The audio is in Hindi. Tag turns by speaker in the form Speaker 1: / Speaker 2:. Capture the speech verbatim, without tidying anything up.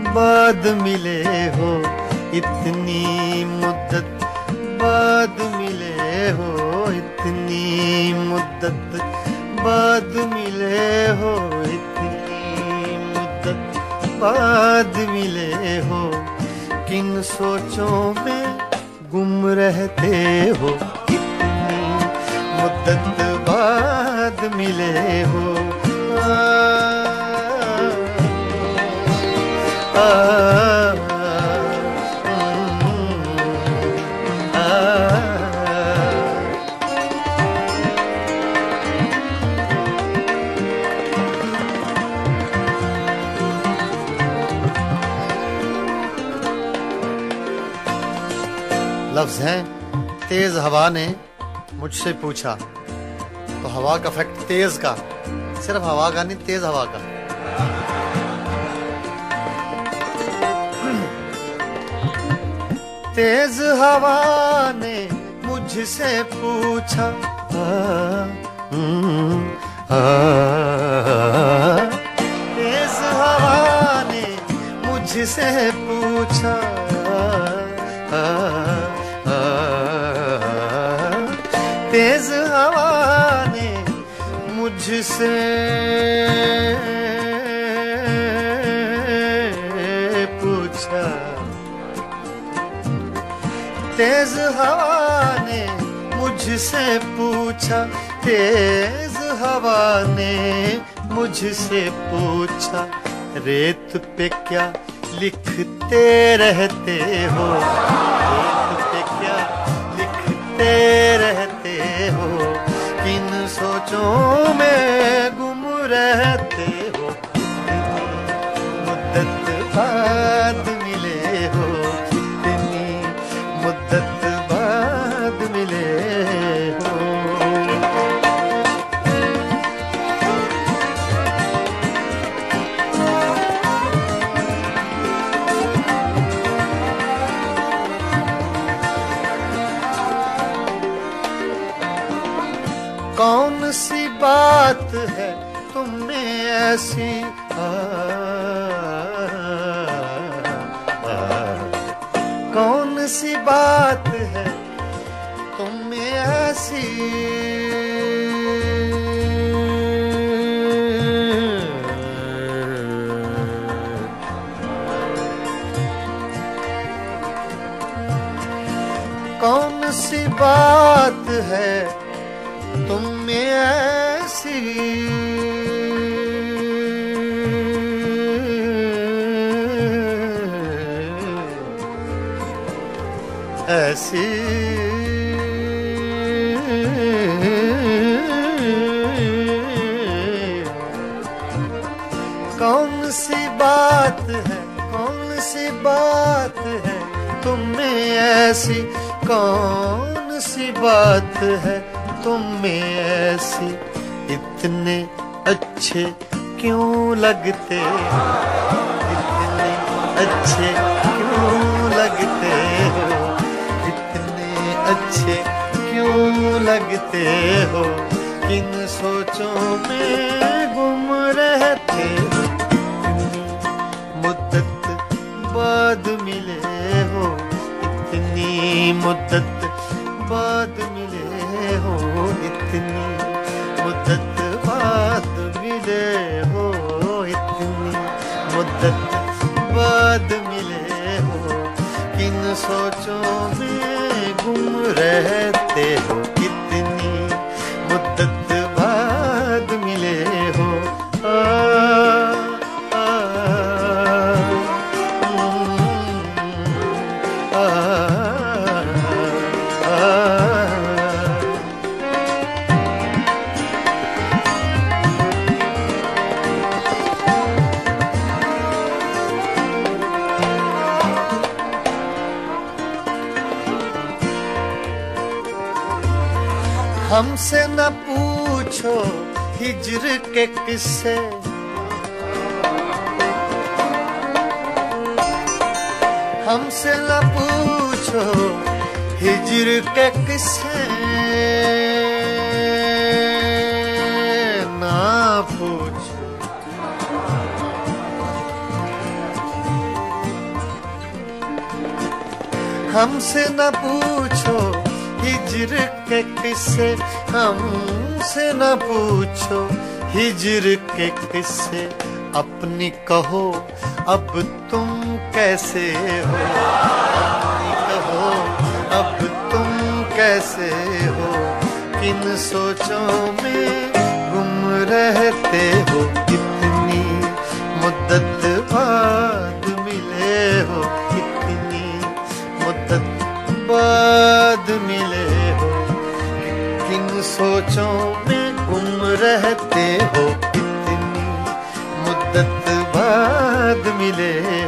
Speaker 1: बाद मिले हो, इतनी मुद्दत बाद मिले हो, इतनी मुद्दत बाद मिले हो, इतनी मुद्दत बाद मिले हो। किन सोचों में गुम रहते हो, इतनी मुद्दत बाद मिले हो। आ, आ, आ, लफ्ज हैं तेज हवा ने मुझसे पूछा, तो हवा का फैक्ट तेज का, सिर्फ हवा का नहीं, तेज हवा का। तेज हवा ने मुझसे पूछा, आ, आ, तेज हवा ने मुझसे पूछा, आ, आ, तेज हवा ने मुझसे पूछा, तेज हवा ने मुझसे पूछा, तेज हवा ने मुझसे पूछा, रेत पे क्या लिखते रहते हो, रेत पे क्या लिखते रहते हो, किन सोचों में गुम रहते हो, मुद्दत बाद मिले हो, इतनी मुद्दत बाद मिले हो। कौन सी बात है तुम में ऐसी, आ, आ, कौन सी बात है तुम में ऐसी, कौन सी बात है तुम में ऐसी, ऐसी कौन सी बात है, कौन सी बात है तुम में ऐसी, कौन सी बात है तुम में ऐसी, इतने अच्छे क्यों लगते, इतने अच्छे क्यों लगते हो, इतने अच्छे क्यों लगते हो, किन सोचों में गुम रहते हो, मुद्दत बाद मिले हो, इतनी मुद्दत बाद मिले हो, इतनी मुद्दत बाद मिले हो, इतनी मुद्दत बाद मिले हो, किन सोचों में गुम रहते हो, इतनी मुद्दत बाद मिले हो। आ, हमसे न पूछो हिज्र के किस्से, हमसे न पूछो हिज्र के किस्से, ना पूछो हमसे न पूछो हिज्र के किस्से, हमसे न पूछो हिज्र के किस्से, अपनी कहो अब तुम कैसे हो, अपनी कहो अब तुम कैसे हो, किन सोचों में गुम रहते हो, कितनी मुद्दत बाद मिले हो, कितनी मुद्दत बाद मिले हो, किन सोचों में गुम रहते हो, कितनी मुद्दत बाद मिले